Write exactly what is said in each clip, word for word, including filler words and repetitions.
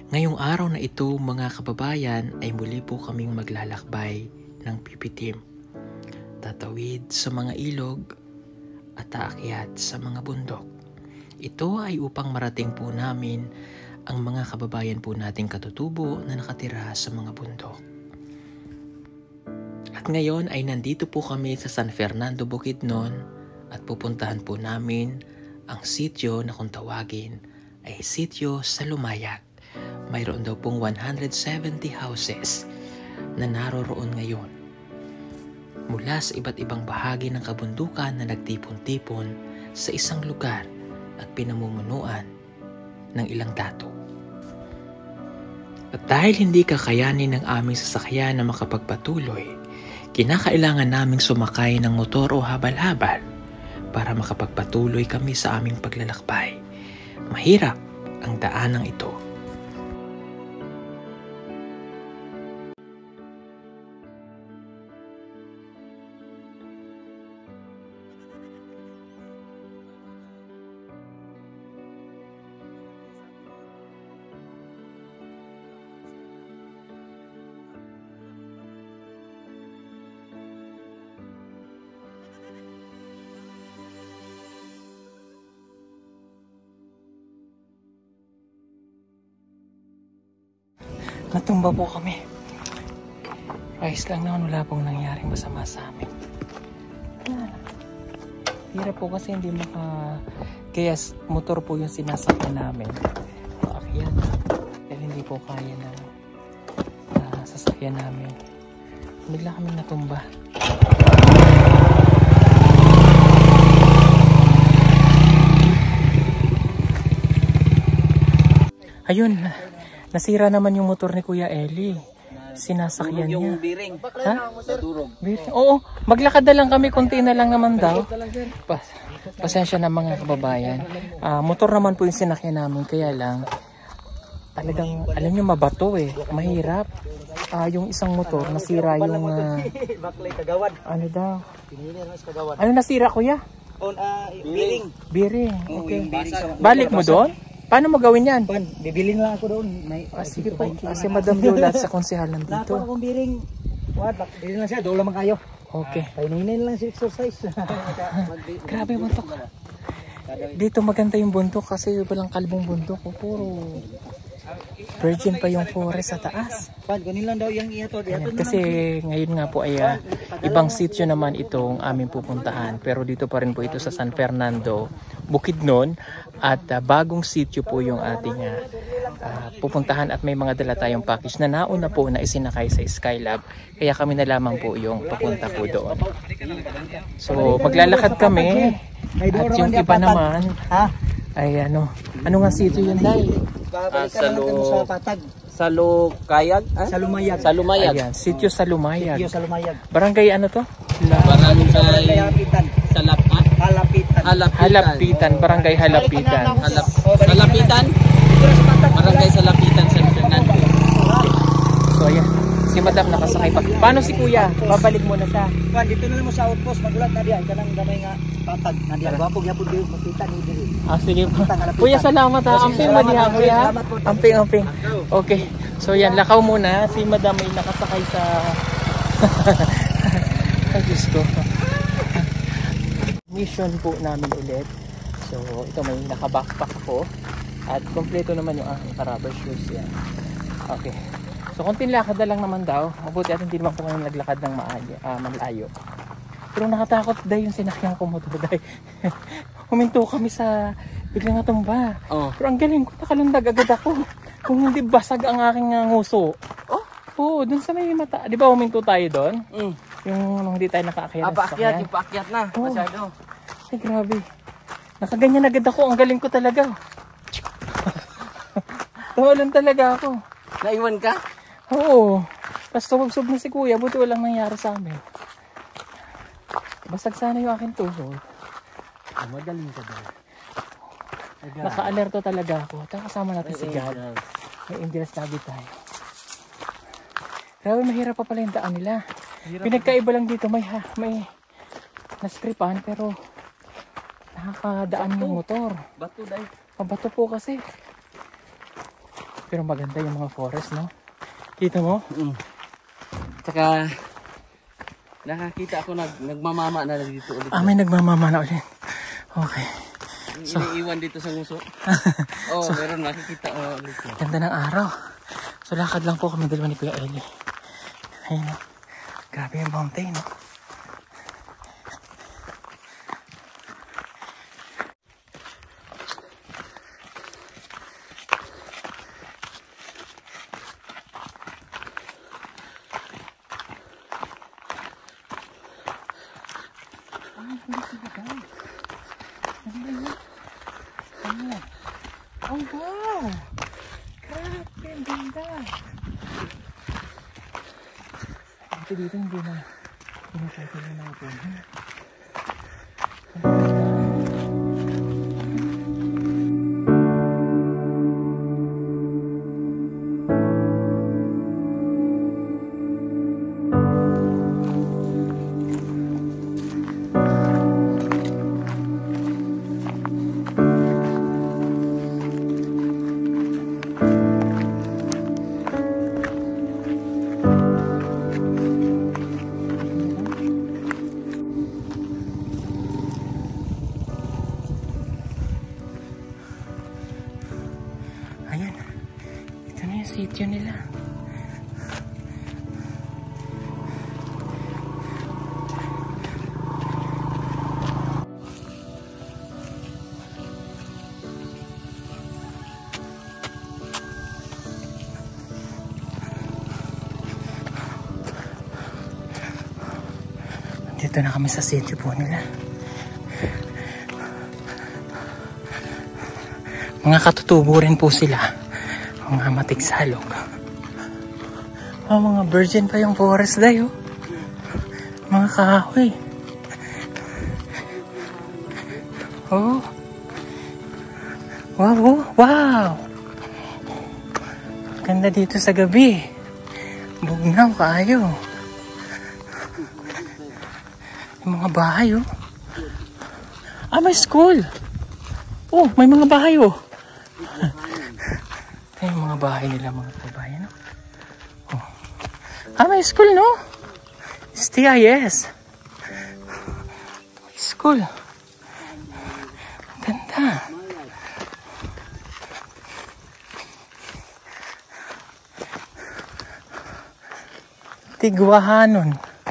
Ngayong araw na ito mga kababayan ay muli po kaming maglalakbay ng pipitim. Tatawid sa mga ilog at aakyat sa mga bundok. Ito ay upang marating po namin ang mga kababayan po nating katutubo na nakatira sa mga bundok. At ngayon ay nandito po kami sa San Fernando, Bukidnon at pupuntahan po namin ang sityo na kung tawagin ay sityo Salumayag. Mayroon daw pong one hundred seventy houses na naroroon ngayon mula sa iba't ibang bahagi ng kabundukan na nagtipon-tipon sa isang lugar at pinamumunuan ng ilang dato. At dahil hindi kakayanin ng aming sasakyan na makapagpatuloy, kinakailangan naming sumakay ng motor o habal-habal para makapagpatuloy kami sa aming paglalakbay. Mahirap ang daanang ito. Natumba po kami. Ayos lang naman, wala pong nangyaring masama sa amin. Hirap po kasi hindi maka... Kaya motor po yung sinasakyan namin. Paakyat. Dahil hindi po kaya na uh, sasakyan namin. Bigla kami natumba. Ayun. Nasira naman yung motor ni Kuya Eli. Sinasakyan niya. Yung bearing. Ha? Bearing. Oo, maglakad na lang kami. Konti na lang naman daw. Pas pasensya na mga kababayan. Uh, motor naman po yung sinakyan namin. Kaya lang, talagang, alam nyo, mabato eh. Mahirap. Uh, yung isang motor, nasira yung... Uh, ano daw? Ano nasira, Kuya? Bearing. Bearing. Okay. Balik mo doon? Paano mo gawin yan? Pan, bibilin lang ako doon. May, ah, sige po. Kasi Madam Yola sa konsehal nandito. Dapat akong biring. What? Bilin lang siya. Doon lang kayo. Okay. Painainin lang si exercise. Grabe bundok. Dito maganda yung bundok kasi walang kalbong bundok. O, puro virgin pa yung forest sa taas. Pan, kunin lang daw yung iatod. Kasi ngayon nga po ay uh, ibang sitio naman itong aming pupuntahan. Pero dito pa rin po ito sa San Fernando, Bukidnon. At uh, bagong sitio po yung ating uh, uh, pupuntahan at may mga dala tayong package na nauna po na isinakay sa Skylab. Kaya kami na lamang po yung papunta po doon. So maglalakad kami at yung iba naman ay ano, ano nga sitio yun dahil? Uh, Salu... Salukayag? Ah? Salumayag. Salumayag. Ayan, sitio Salumayag. Sitio Salumayag. Barangay ano to? La... Barangay Halapitan. Salapat? Halapitan. Halapitan. Halapitan. Barangay Halapitan. Halap... Halapitan? Barangay Halapitan, San Fernando. So ayan, si Madam nakasakay pa. Paano si Kuya? Babalik mo na siya. Kuan, dito na lang mo sa outpost. Magulat na diyan. Kanang gamay nga patag. Na diyan. Wapog yapod kayo. Makita ni diri. Ah, sige po. Kuya, salamat ha. Amping mo diha, Kuya. Amping, amping. Okay. So yan, lakaw muna. Si Madam ay nakasakay sa... Ay, Diyos ko. Mission po namin ulit. So, ito may naka-backpack ako. At kompleto naman yung aking rubber shoes. Yan. Okay. So, konting lakad na lang naman daw. Mabuti at hindi naman po kami naglakad ng maayo, uh, malayo. Pero nakatakot dahil yung sinakyan ko motor dahil. Huminto kami sa biglang natumba. Oh. Pero ang galing ko, nakalundag agad ako. Kung hindi basag ang aking uh, nguso. Oh? Oo, dun sa may mata. Di ba huminto tayo doon? Mm. Yung nung hindi tayo nakaakyat. Ah, paakyat, yung paakyat na. Oh. Masyado. Ay, grabe. Nakaganyan agad ako. Ang galing ko talaga. Tawalan talaga ako. Naiwan ka? Oo. Tapos tumabsob na si Kuya. Buti walang nangyari sa amin. Basag sana yung aking tuhod. Oh, magaling ka ba? Naka-alerto talaga ako. At kasama natin si God. May Indiras lagi tayo. Grabe, mahirap pa pala yung daan nila. Pinagkaiba lang dito. May, ha, may nastripan pero nakakadaan yung motor. Bato dahil. Mabato po kasi. Pero maganda yung mga forest, no? Kita mo? Mm. Tsaka, nakakita ako nag, nagmamama na dito ulit. Ah, may nagmamama na ulit. Okay. So, iniiwan dito sa nguso. Oo, oh, so, meron makikita uh, ulit. Ganda ng araw. So, lakad lang po kami dalawa ni Kuya Eli. Ayun, no? Grabe yung mountain, no? Oh, wow! Grabe, ang ganda! Ito dito hindi na pinasakit na natin. Ayan, ito na yung sityo nila. Dito na kami sa sityo po nila. Mga katutubo rin po sila. Mga matigsalog. Oh, mga virgin pa yung forest dayo. Mga kahoy. Oh. Wow, oh, wow. Ganda dito sa gabi. Bugnaw kaayo. Yung mga bahay, oh. Ah, may school. Oh, may mga bahay, oh. Ito yung mga bahay nila, mga kabayan, no? Oh. Ah, may school, no? S T I S. May school. Ganda. Tigwahanon.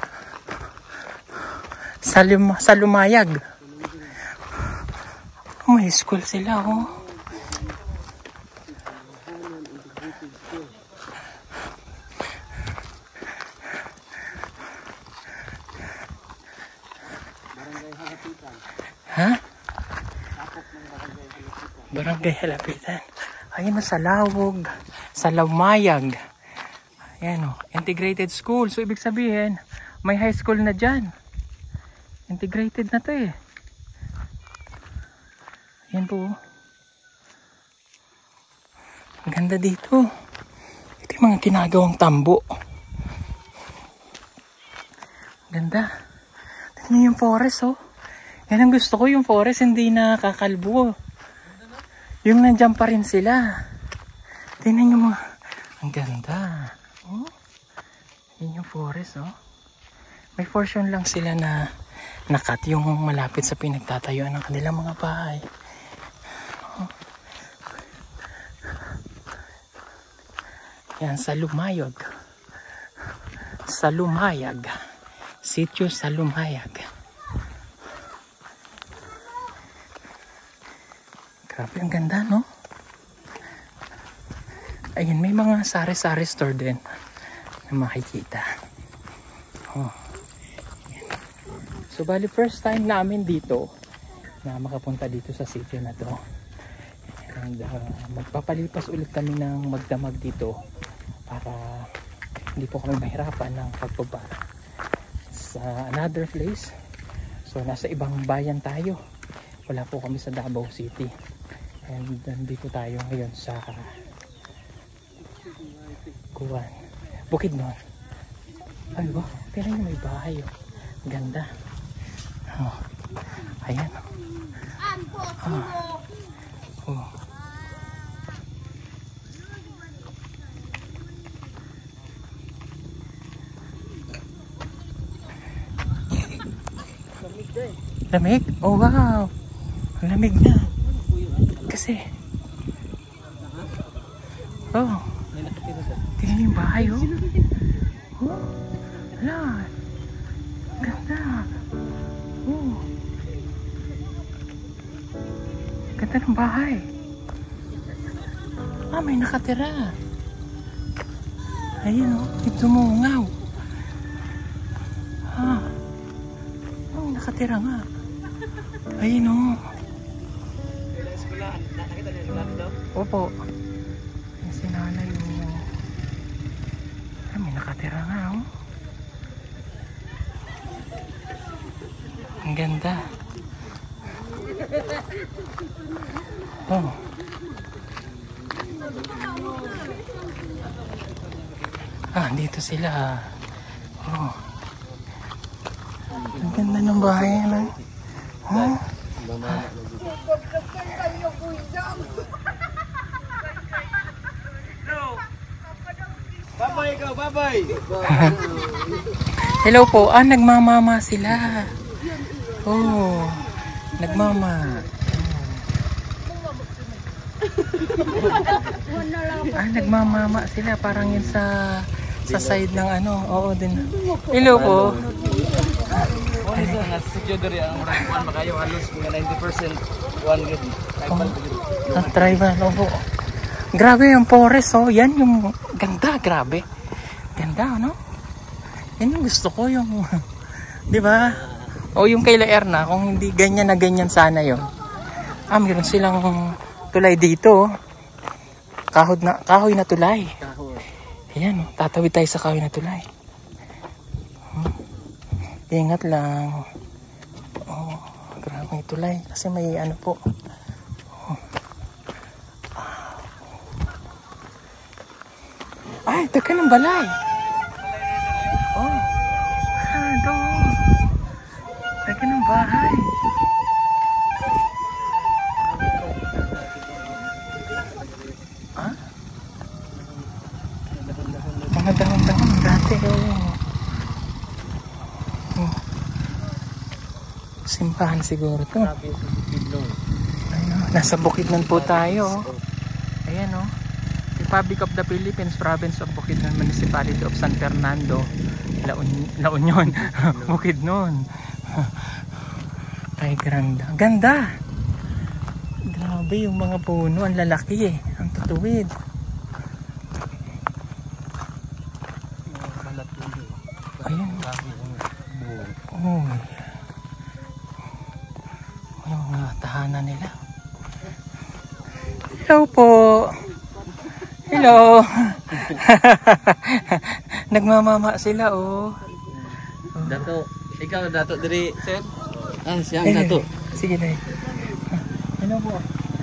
Salum Salumayag. Oh, may school sila, oh. Ha? Barangay Halapitan. Ayun, sa Lawog, sa Lumayag. Ayan, oh, integrated school. So, ibig sabihin, may high school na dyan. Integrated na to, eh. Ayan po. Ang ganda dito. Ito yung mga ginagawang tambo. Ganda. Tignan yung forest, oh. Yan ang gusto ko, yung forest hindi nakakalbo. Yung nandyan pa rin sila. Tignan yung mga... Ang ganda. Oh. Yan yung forest, oh. May portion lang sila na nakat yung malapit sa pinagtatayuan ng kanilang mga bahay. Oh. Yan, sa Lumayag. Sa Lumayag. Sitio sa Lumayag. Grabe, ang ganda, no? Ayun, may mga sari-sari store din na makikita. Oh. So, bali, first time namin dito na makapunta dito sa sitio na to. And uh, magpapalipas ulit kami ng magdamag dito para hindi po kami mahirapan ng pagbaba sa another place. So, nasa ibang bayan tayo. Wala po kami sa Davao City. And nandito tayo ngayon sa Kuwan, Bukidnon. Ay, wow, tingnan nyo, may bahay, oh. Ganda. Oh. Ayan, oh. Oh. Oh. Lamig? Oh wow. Ang lamig na. Kasi. Oh. Tingnan yung bahay oh. Oh. Hala. Ganda. Oh. Ganda ng bahay. Ah, may nakatira. Ayun oh. Ito mo ngaw. Ah. Oh, may nakatira nga. Ayun o. Opo. Yung sinanay o. Ay, may nakatira nga o. Ang ganda. Oh. Ah, dito sila. Oh. Ang ganda ng bahay na. Oh. Babay ka, babay. Hello po. Ah, nagmamama sila. Oh. Nagmama. Oh. Ah, nagmamama sila. Parang yun sa sa side ng ano. Oo din. Hello po. One is nga studio diri ang murag kuan makayo halos mga ninety percent one gid. Oh, ang tribal opo. Grabe yung forest oh. Yan yung ganda, grabe. Ganda, no? Yan yung gusto ko yung di ba? O yung kay Laer na kung hindi ganyan na ganyan sana yon. Ah, meron silang tulay dito. Kahoy na kahoy na tulay. Ayan, oh, tatawid tayo sa kahoy na tulay. Hmm. Ingat lang. Oh, grabe yung tulay kasi may ano po. Oh. Ay, taka ng balay. Oh. Ah, doon. Taka ng bahay. Ah? Mga dahon-dahon dati. Oh. Oh. Simbahan siguro to. Ayun, nasa Bukidnon po tayo. Ayan o. Oh. Republic of the Philippines, Province of Bukidnon, Municipality of San Fernando, La, Un La Union, Bukidnon. Ay, ganda. Ganda! Grabe yung mga puno, ang lalaki eh. Ang tutuwid. Ayun. Oh. Yung mga tahanan nila. Hello po! Hello. Nagmamama sila oh. Dato, ikaw dato diri, sir? Ah, siyang Eh, dato. sige dai. Hello po.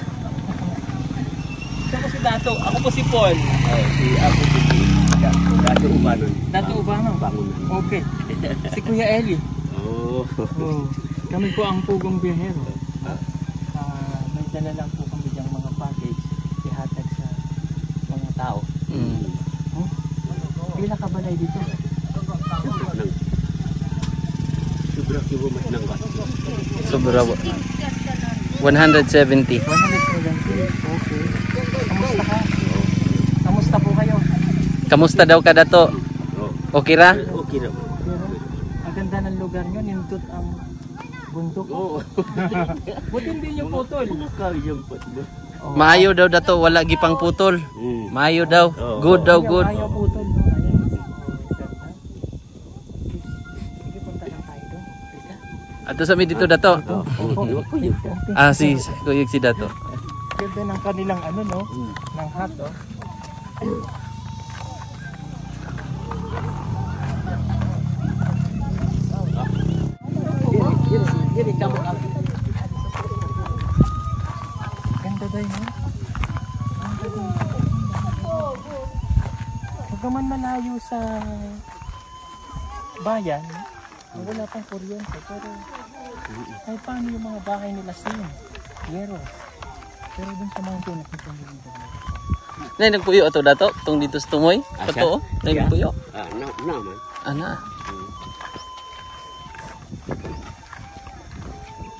Ito po si Dato. Ako po si Paul. Oh, si ako si Dato Ubanon. Dato Ubanon. Bangunan. Okay. Si Kuya Eli. Oh. Oh. Kami po ang pugong biyahero. Ah, may dala lang po kami diyang mga package ihatag sa mga tao. Mm. Hmm? Pila ka balay dito? Sobra kibo mas nangga. Sobra one hundred seventy. one hundred seventy. Okay. Kamusta ka? Kamusta po kayo? Kamusta daw ka dato? Oh. Okay ra? Okay ra. Pero ang ganda ng lugar nyo, nindot ang bundok. Oh. Buti hindi nyo putol. Ikaw yung patlo. Oh. Maayo daw dato, wala gipang putol. Mm. Maayo daw. Oo. Good daw, Ayaw- good. Ayaw putol. No? Ayaw. Ganda. Sige, punta lang tayo doon. Teka. Ato sa mi dito dato. Oh. Oh, Okay. okay. Ah, si Kuyog si dato. Ganda ng kanilang ano, no? Mm. Ng hat, oh. Diri kamu Ganda daw, no? Ganda daw. Huwag ka man malayo sa bayan, wala pang kuryente, pero ay paano yung mga bahay nila sin? Yero. Pero dun sa mountain, nakita nyo dito. Nay nagpuyo ato dato tong dito sa tumoy. Ah, Totoo? Nay siya? nagpuyo. Ah, na naman. Ana.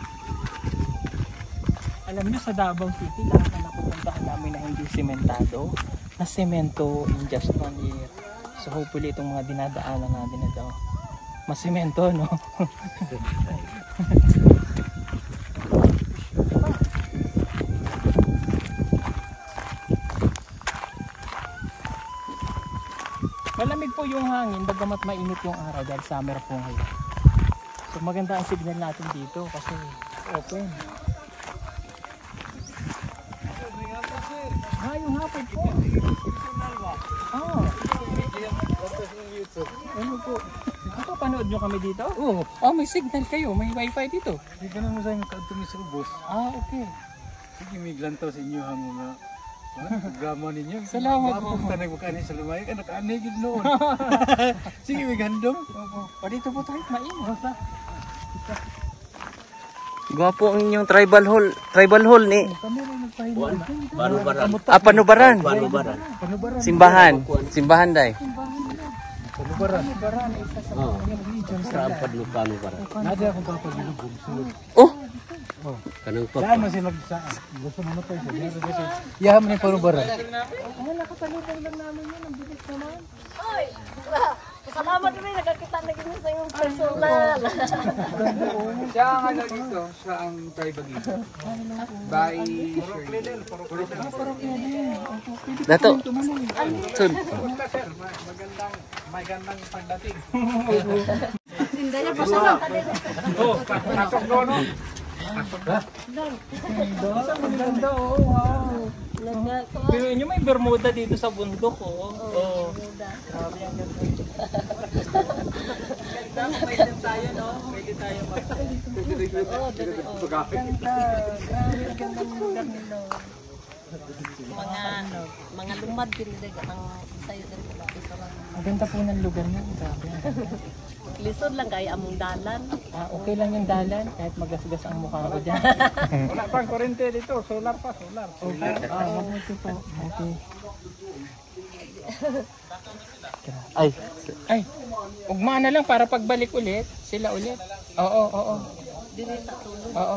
Alam niyo sa Davao City, lahat na napupuntahan namin na hindi sementado, na semento in just one year. So hopefully itong mga dinadaanan natin na daw, masemento, no? Malamig po yung hangin, bagamat mainit yung araw dahil summer po ngayon. So maganda ang signal natin dito kasi open. Ah, yung hapon po. Ah. Ano po? Napapanood nyo kami dito? Oo. Oh. Oh, may signal kayo. May wifi dito. Hindi ka na mo sa inyo kaadtong sa ubos. Ah, okay. Sige, may glantaw sa inyo hamo nga. Programa ninyo. Salamat po. Bakit tanay mo kanin sa lumay? Ka nakaanigid noon. Sige, may gandong. O dito po tayo. Mainit. Gwapo ang inyong tribal hall. Tribal hall ni. Banubaran. Ah, panubaran. Banubaran. Simbahan. Simbahan day. Panubaran. Oo. Sa padlukano para. Nadi akong papabilugom. Oh, Kanang pa. Saan man sila sa gusto mo na pa siya. Yaman ni panubaran. Oh, nakasalubong lang namin yun. Ang bilis naman. Oy! Salamat rin, nagkakita na ganyan sa iyong personal. Siya ang ano dito, siya ang tribal dito. By dato. Sun. Magandang, may gandang pagdating. Tinda niya pa siya lang. Oh, pasok doon. Ang ganda, oh. Wow. Pero inyo may Bermuda dito sa bundok, oh. Oh. Grabe ang ganda. Ganda, pwede tayo, no? Pwede tayo mag... Oh, ganda. Grabe, ang ganda ng lugar nila. Mga mga lumad din din ang sayo din ko dito lang. Ang ganda po ng lugar niya. Grabe. Lisod lang kay among dalan. Ah, okay lang yung dalan kahit magasgas ang mukha ko dyan. Wala pang kurente dito, solar pa, solar. Okay. Ah, mabuti po. Okay. Ay, Ay, ugma na lang para pagbalik ulit, sila ulit. Oo, oo. Dili sa tulog. Oo.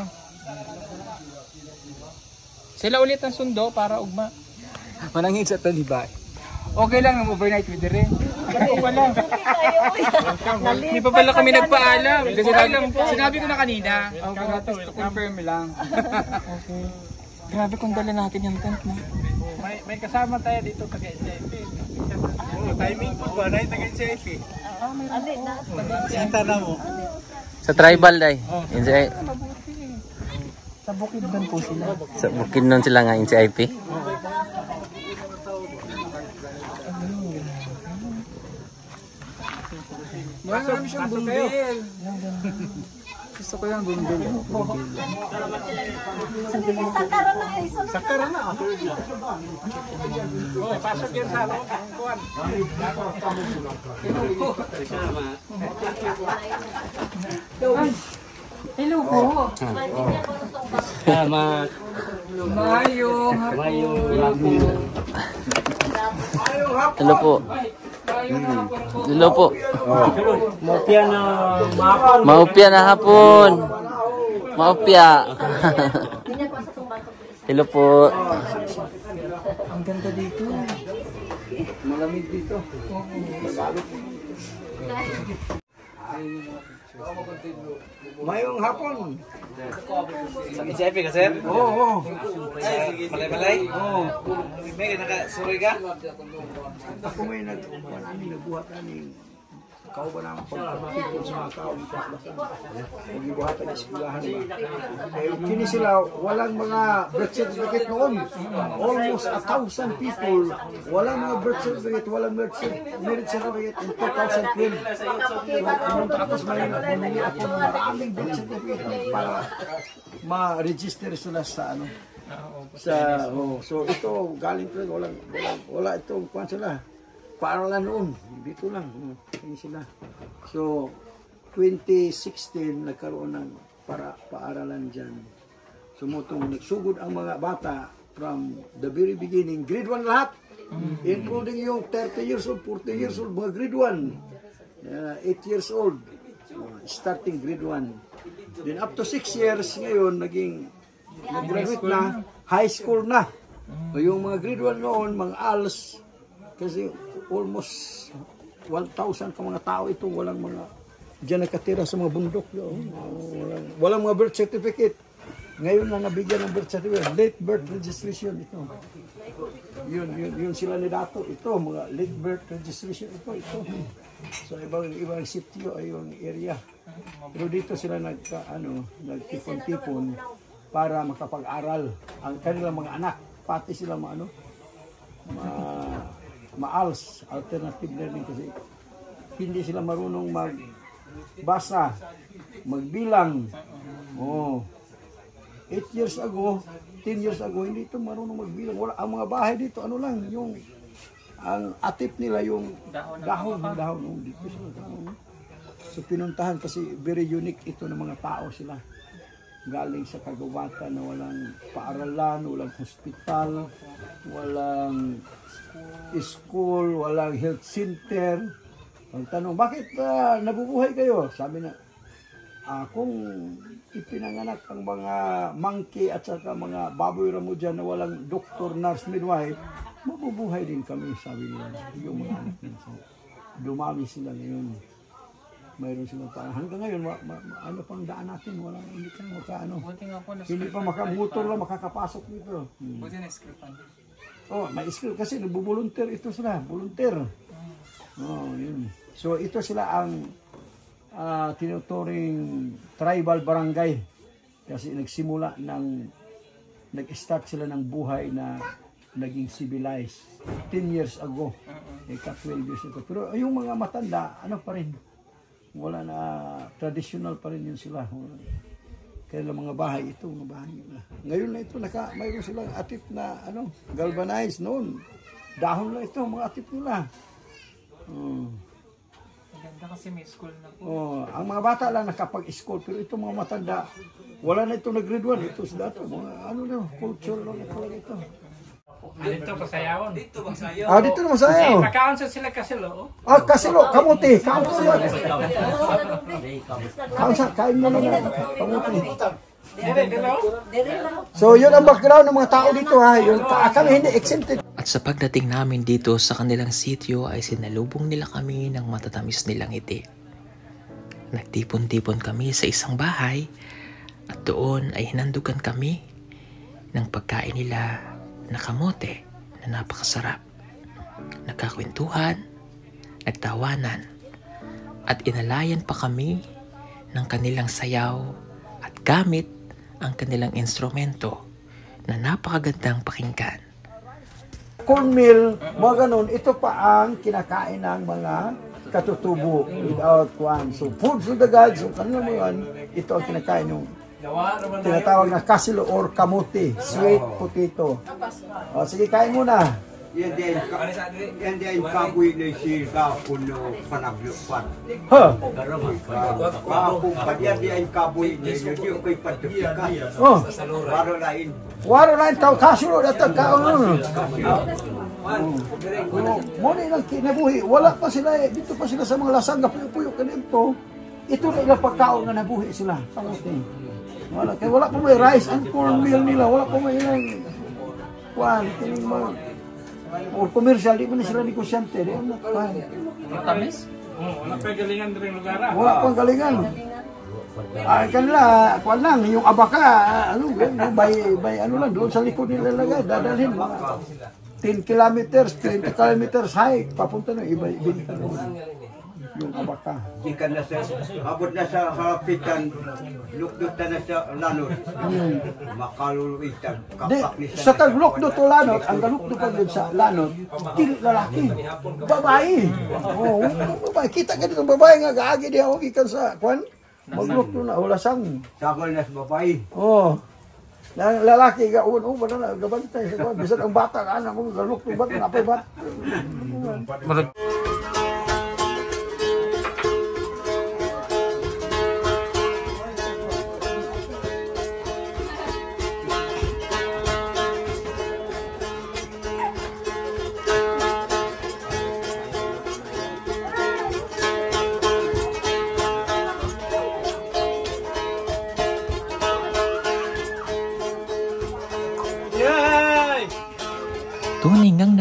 Sila ulit ang sundo para ugma. manangin sa talibay. Okay lang ang overnight with the rain. Wala. Hindi pa pala kami nagpaalam. Sinabi, sinabi ko na kanina. Okay, just to confirm lang. Okay. Grabe kung dala natin yung tent, no? May may kasama tayo dito taga N C I P. Oh, timing po ba na taga N C I P? Ali na. Sita na mo. sa tribal day. Insay Sa Bukidnon po sila. sa Bukidnon sila nga in C I P. Marami siyang bundil. Gusto ko yung bundil. Sakara na ay sunod. Sakara na. Oh, pasok yan sa ano? Kuan. Hello po. Salamat. Mayo. Mayo. Hello po. Hello po. Mopia na mapon. Maupya na hapon. Maupya. Hello po. Ang ganda dito. Malamig dito. Mayong hapon. Sa N C I P ka, sir? Oo, oo. Malay-malay? Oo. May nakasuroy ka? Ako may nag namin nagbuhat namin kao ba naman pagkakapit sa mga tao dito sa basan. Nagbuhatan ng eskwelahan ba. Eh, kini sila, walang mga birth certificate noon. Almost a thousand people, walang mga birth certificate, walang birth marriage certificate in two thousand twelve. Pumunta ako sa Manila, bumili ako ng maraming birth certificate para ma-register sila sa ano. Sa, oh, so ito, galing ko, walang, walang, wala itong kuwan sila. Paaralan noon, dito lang, yun sila. So, twenty sixteen, nagkaroon ng para paaralan dyan. Sumutong nagsugod ang mga bata from the very beginning, grade one lahat, including yung thirty years old, forty years old, mga grade one, uh, eight years old, uh, starting grade one. Then up to six years ngayon, naging Nag-graduate na, high school na. So, yung mga grade one noon, mga A L S, kasi almost one thousand ka mga tao ito, walang mga, diyan nakatira sa mga bundok. Yun. Walang, walang mga birth certificate. Ngayon na nabigyan ng birth certificate, late birth registration ito. Yun, yun, yun sila ni Dato. Ito, mga late birth registration ito, ito. So, ibang, ibang sitio ay yung area. Pero dito sila nagka, ano, nagtipon-tipon para makapag-aral ang kanilang mga anak. Pati sila mga, ano, ma, ma-A L S, alternative learning kasi hindi sila marunong magbasa, magbilang. Oh. Eight years ago, ten years ago, hindi ito marunong magbilang. Wala, ang mga bahay dito, ano lang, yung, ang atip nila yung dahon, dahon, dahon. Oh, dito sila dahon. So pinuntahan kasi very unique ito ng mga tao sila. Galing sa kagawatan na walang paaralan, walang hospital, walang school, walang health center. Ang tanong, bakit uh, nabubuhay kayo? Sabi na, ah, kung ipinanganak ang mga monkey at saka mga baboy ramo dyan na walang doktor, nurse, midwife, mabubuhay din kami, sabi nila. Yung mga anak nila. So, dumami sila ngayon. Mayroon silang parang hanggang ngayon, ma, ma, ma, ano pang daan natin, wala, hindi ka makaano. Hindi pa makamotor lang, makakapasok dito. Hmm. Buti na scriptan. Oh, may skill kasi nagbo-volunteer ito sila, volunteer. Oh, yun. So ito sila ang uh, tinuturing tribal barangay. Kasi nagsimula ng nag-start sila ng buhay na naging civilized ten years ago. Ika twelve years ago. Pero yung mga matanda, ano pa rin? Wala na, traditional pa rin yun sila. Kaya mga bahay ito, mga bahay nila. Ngayon na ito, naka, mayroon silang atip na ano, galvanized noon. Dahon lang ito, mga atip nila. Hmm. Maganda kasi may school na po. Oh, ang mga bata lang nakapag-school, pero ito mga matanda, wala na ito nag-grade one. Ito sila ito, mga ano na, culture lang na talaga ito. Dito pasayawon. Dito masayaw. Ah, dito na masayaw. Makaon sa sila kasilo. Ah, kasilo, kamuti, kamuti sila. Kaon sa, kain mo na na, kamuti. So, yun ang background ng mga tao dito ha. Yung, kami hindi exempted. At sa pagdating namin dito sa kanilang sitio ay sinalubong nila kami ng matatamis nilang ngiti. Nagtipon-tipon kami sa isang bahay at doon ay hinandugan kami ng pagkain nila na kamote na napakasarap. Nagkakwentuhan, nagtawanan, at inalayan pa kami ng kanilang sayaw at gamit ang kanilang instrumento na napakagandang pakinggan. Cornmeal, mga ganun, ito pa ang kinakain ng mga katutubo without one. So, foods of the gods, so kanila mo yan, ito ang kinakain yung tinatawag na kasilo or kamote, sweet potato. O, sige, kain muna. Yan din, yan din kapoy na sirga kuno panaglupan. Ha? Kapong padyan din kapoy na yun ko'y patupikas. Oh. Waro lain. Waro lain tao kasilo dito kaon. Mo na ilang kinabuhi, wala pa sila eh. Dito pa sila sa mga lasang na puyo-puyo kanito. Ito na ilang pagkaon na nabuhi sila. Kamote. Wala, kaya wala pa may rice and cornmeal nila. Wala pa may ilang kuwan, tining mga or commercial, di mo na sila negosyante. Di mo na kuwan. Tamis? Wala pa galingan rin lugar. Wala pang galingan. Ay kanila, kuwan lang, yung abaka, ano, by, by ano lang, doon sa likod nila lagay, dadalhin mga ten kilometers, twenty kilometers high, papunta na, iba, ibinta na yung abaka. Ikan na sa, abot na sa harapitan, lukdot na sa lanot. Hmm. Makaluluitan, Di, kapak ni sa taglukdo to lanot, ang galukdo pa yun sa lanot, dili lalaki, babae. Oh, babae. Kita ka dito, babae nga, gaagi di ako ikan sa, kwan, maglukdo na, wala sang. Sakal na sa babae. Oh, na lalaki, gaun, oh, wala na, gabantay sa kwan, bisan ang bata, anak mo, galukdo ba, napay bat.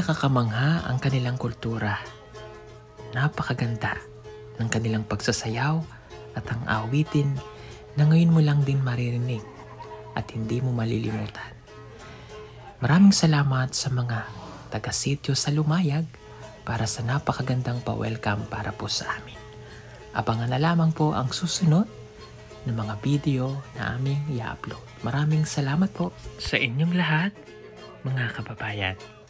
nakakamangha ang kanilang kultura. Napakaganda ng kanilang pagsasayaw at ang awitin na ngayon mo lang din maririnig at hindi mo malilimutan. Maraming salamat sa mga taga-sityo sa Lumayag para sa napakagandang pa-welcome para po sa amin. Abangan na lamang po ang susunod na mga video na aming i-upload. Maraming salamat po sa inyong lahat, mga kababayan.